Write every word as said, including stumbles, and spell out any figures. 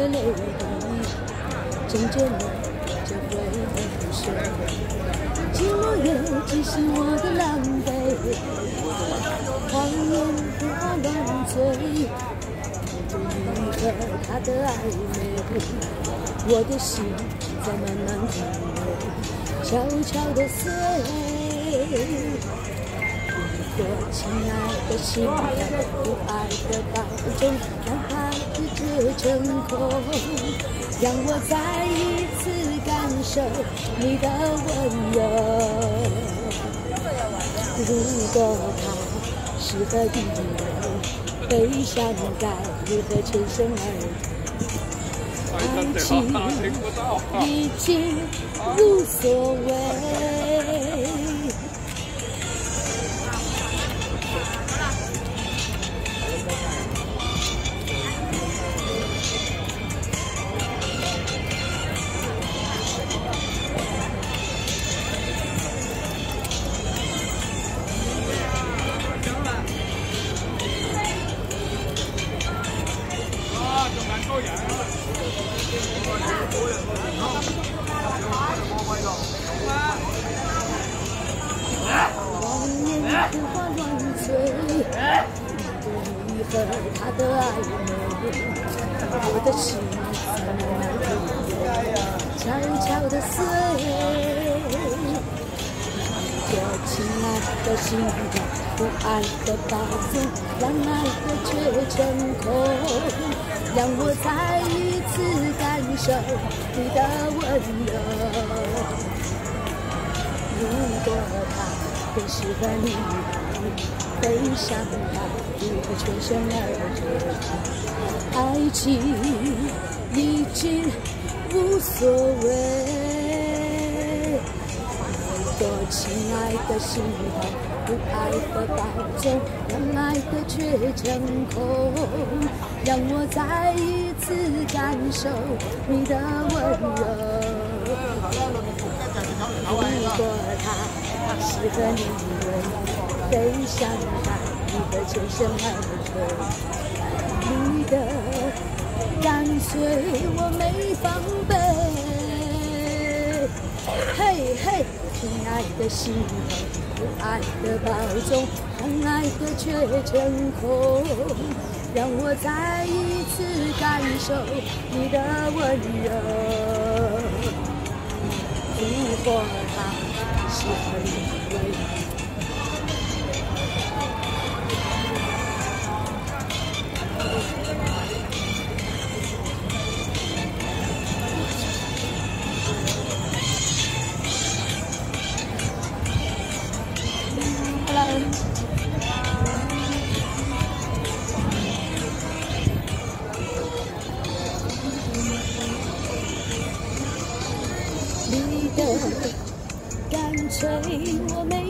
泪滴，渐渐的就会不舍。寂寞又激起我的狼狈，谎言花乱醉，对你和他的暧昧，我的心在慢慢枯萎，悄悄地碎。我亲爱的心跳，不爱的保重，让爱的结成空，让我再一次感受你的温柔。如果他是个意外，悲伤该如何全身而退？爱情已经无所谓。谎言胡话乱醉，对你和他的暧昧，我的心在慢慢枯萎，悄悄地碎。我亲爱的心跳，不爱的保重，让爱的结成空，让我再一次感受你的温柔。如果他更适合你，悲伤它如何全身而退？爱情已经无所谓。我亲爱的心跳，不爱的保重，让爱的结成空，让我再一次感受你的温柔。如果他适合你，悲伤它如何全身而退？你的干脆我没防备。嘿嘿，亲爱的心头，不爱的保重，让爱的结成空，让我再一次感受你的温柔。如果他适合你，你的干脆我没